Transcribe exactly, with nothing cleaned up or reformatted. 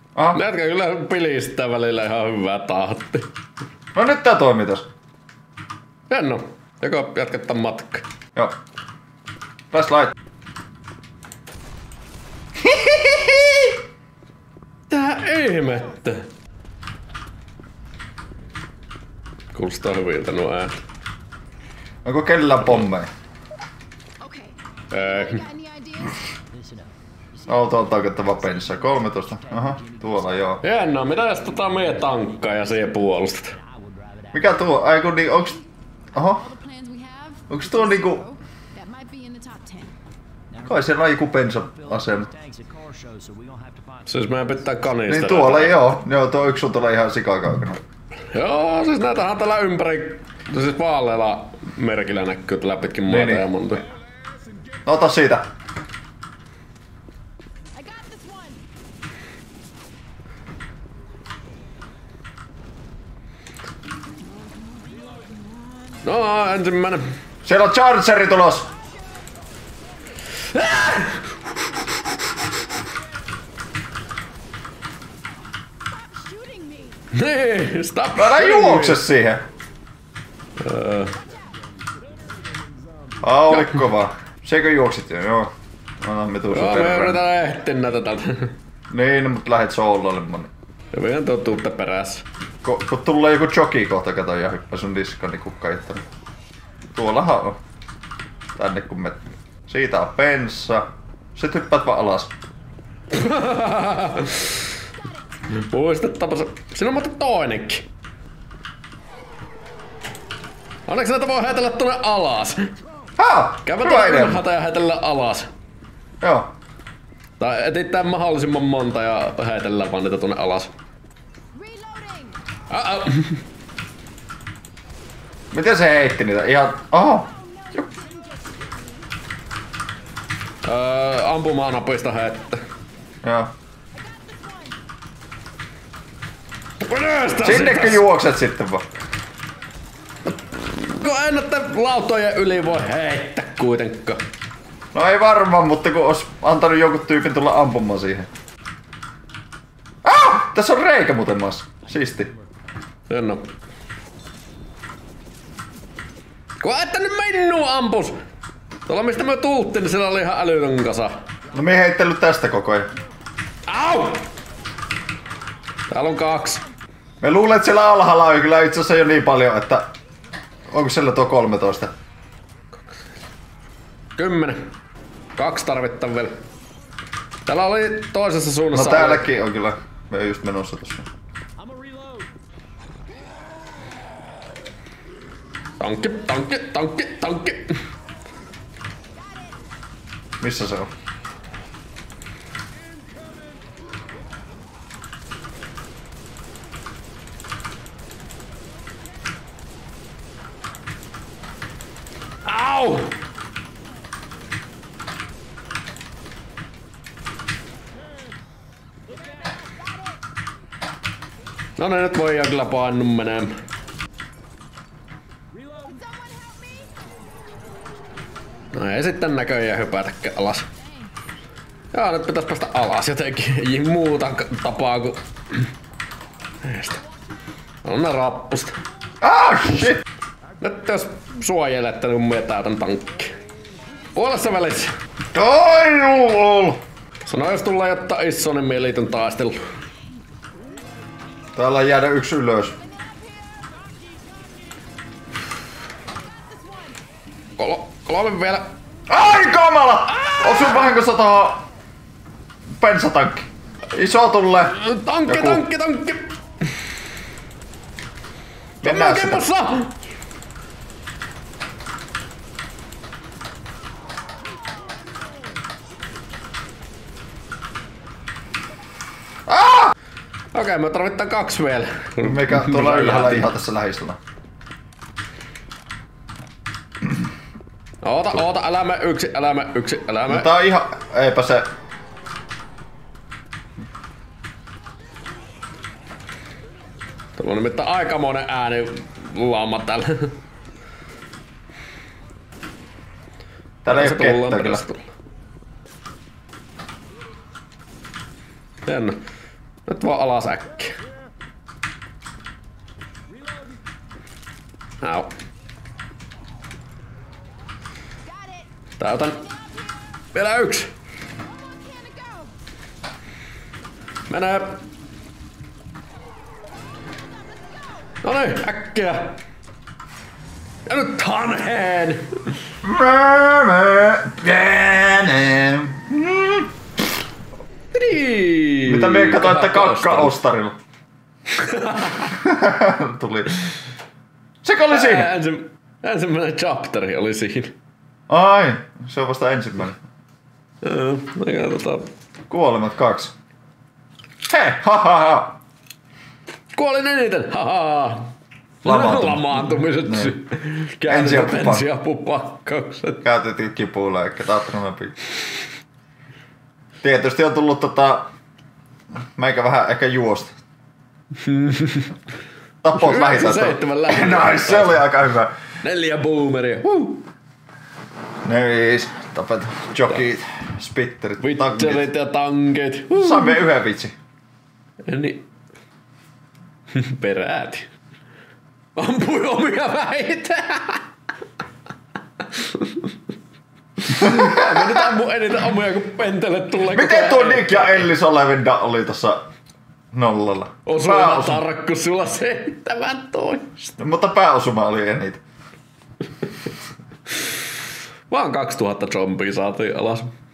Aha. Jätkä kyllä pilistää välillä ihan hyvää tahti. No nyt tää toimii tässä. Hieno. Joko jatketaan matka? Joo. Press light. Tää ihmettä. Kuulostaa hyviltä nuo äänet. Onko kellään pommeja? Ei. No, tuolta oikeuttava penssa. kolmetoista. Aha, tuolla joo. Hienoa, mitä jos tota meidän tankkaa ja siihen puolustat? Mikä tuo? Ai kun niin, onks... Oho. Onks tuo niinku... Kai siellä on joku pensa-asema. Siis meidän pitää kanista. Niin tuolla joo. Joo, tuo yksi on tuolla ihan sikakaukana. Joo, siis näitähän täällä ympäri... Siis vaaleilla merkillä näkyy tällä pitkin maata niin, ja monta. No ota siitä. No, ensimmäinen. Siellä on chargeri tulos! Niin, stop! Älä juokse siihen! Öö. Ah, oli kova. Sekö juoksit jo? Joo. Anna me tuu Joo, me yritetään ehtiä näitä täältä. Niin, no, mut lähet sooloilemaan. Ja meidän tuo tuutte perässä. Kun, kun tulee joku joki kohta, kato ja hyppää sun diskaan, niin kukka ei tarvitse. Tuollahan on. Tänne kun me... Siitä on penssa. Sitten hyppäät vaan alas. Muistettapa se. Siinä on muuten toinenkin. Onneksi näitä voi heitellä tuonne alas. Haa! Käydä Hyvä idea. tuonne ja heitellä alas. Joo. Tai etsitään mahdollisimman monta ja heitellään vaan niitä tuonne alas. Uh-oh. Miten se heitti niitä? Ihan... Oho! Öö, ampumaan napista heittää. Joo. Sinnekö juokset sitten vaan? Kun en näitä lautojen yli voi heittää kuitenkaan. No ei varmaan, mutta kun ois antanut jonkun tyypin tulla ampumaan siihen. Ah! Tässä on reikä muuten maassa. Siisti. Hieno. Kun ette nyt minua ampus! Tuolla mistä me tuuttiin, niin siellä oli ihan älytön kasa. No me ei heittellyt tästä koko ajan. Au! Täällä on kaksi. Me luulen, että siellä alhaalla on kyllä itse asiassa jo niin paljon, että... Onko siellä tuo kolmetoista? Kymmenen. Kaksi tarvittaa vielä. Täällä oli toisessa suunnassa. No täälläkin on kyllä. Me ei just menossa tossa. Tankki, tankki, tankki, tankki. Missä se on? Au! No ne nyt voi kyllä painnu menemään. No ei sitten näköjään hypätäkään alas. Joo, nyt pitäis päästä alas jotenkin. Ei muuta tapaa kuin... Eestä. On ne rappusta. Ah, shit! Nyt jos suojelette, niin me täytän tankki. Puolessa välissä. Ai juu! Sano jos tulee jotta iso, niin mie liityn taistelu. Täällä jäädä yksi ylös. Kol kolme vielä. Ai kamala! Osu vahingossa tohon... Pensatankki. Iso tulee. Tankki, Joku. tankki, tankki! Mennään sitä. Kemmassa! Ah! Okei, okay, me tarvittaan kaksi vielä. Mikä tuolla ylhäällä ihan tässä lähistöllä. Oota, oota, älä me yksi, älä me yksi, älä me. No tää on ihan... Eipä se... Tuolla on nimittäin aikamoinen ääni laama täällä. Täällä ei oo kettä kyllä. Hieno. Nyt vaan alas äkkiä. Au. Täytän. Vielä yksi. Menee. No niin, äkkiä. Ja nyt tanheen. Mitä me katsoin, että kakka ostarilla? Tuli. Sekä oli siinä? Ensi, ensimmäinen chapteri oli siinä. Ai, se on vasta ensimmäinen. Joo, me katsotaan. Kuolemat kaksi. He, ha ha ha. Kuolin eniten, haha. Lamaantumiset. Lamaantumiset. Ensiapupakkaukset. Ensiapupakkaukset. Käytettiin kipulääkkeet, Atronapi. Tietysti on tullut tota... Meikä vähän ehkä juosta. Tapot lähitään. Seitsemän lähitään. Nice, se oli aika hyvä. Neljä boomeria. Woo. Neis, tapet jokit, spitterit, tankit. Witcherit ja tankit. Saimme yhden vitsi. Niin. Perääti. Ampui omia väitä. Mä nyt ammu eniten ammuja, kun pentele tulee. Miten tuo Nick ja Ellis Olevenda oli tossa nollalla? Osuma Pääosuma. tarkku sulla seitsemäntoista. Mutta pääosuma oli eniten. Vaan kaksituhatta zombia saatiin alas.